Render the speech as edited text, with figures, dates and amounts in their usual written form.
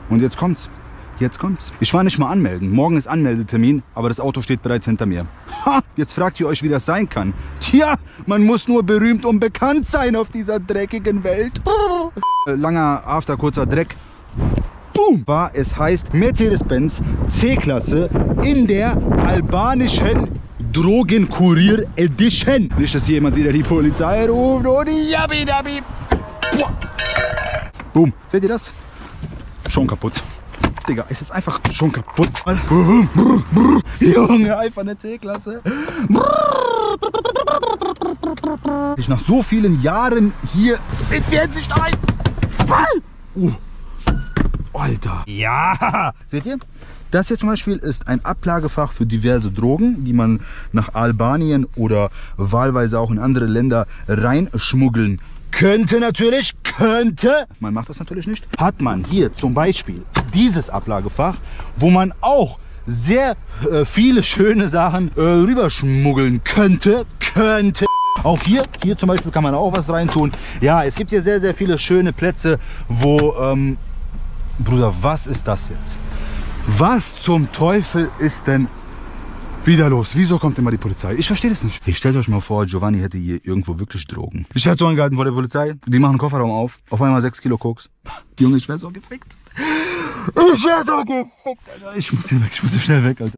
Und jetzt kommt's. Jetzt kommt's. Ich war nicht mal anmelden. Morgen ist Anmeldetermin, aber das Auto steht bereits hinter mir. Ha! Jetzt fragt ihr euch, wie das sein kann. Tja, man muss nur berühmt und bekannt sein auf dieser dreckigen Welt. Langer After, kurzer Dreck. Boom! Es heißt Mercedes-Benz C-Klasse in der albanischen Drogenkurier Edition. Nicht, dass hier jemand wieder die Polizei ruft. Oh, die Yabi-Dabi. Boom. Seht ihr das? Schon kaputt. Digga, es ist einfach schon kaputt. Junge, einfach eine C-Klasse. Ich nach so vielen Jahren hier sind wir endlich ein. Alter. Ja. Seht ihr? Das hier zum Beispiel ist ein Ablagefach für diverse Drogen, die man nach Albanien oder wahlweise auch in andere Länder reinschmuggeln könnte natürlich. Man macht das natürlich nicht. Hat man hier zum Beispiel dieses Ablagefach, wo man auch sehr viele schöne Sachen rüberschmuggeln könnte. Auch hier zum Beispiel kann man auch was reintun. Ja, es gibt hier sehr, sehr viele schöne Plätze, wo... Bruder, was ist das jetzt? Was zum Teufel ist denn wieder los? Wieso kommt immer die Polizei? Ich verstehe das nicht. Ich stellt euch mal vor, Giovanni hätte hier irgendwo wirklich Drogen. Ich werde so angehalten vor der Polizei. Die machen den Kofferraum auf einmal 6 Kilo Koks. Junge, ich werde so gefickt. Ich werde so gefickt, Alter. Ich muss hier weg, ich muss hier schnell weg, Alter.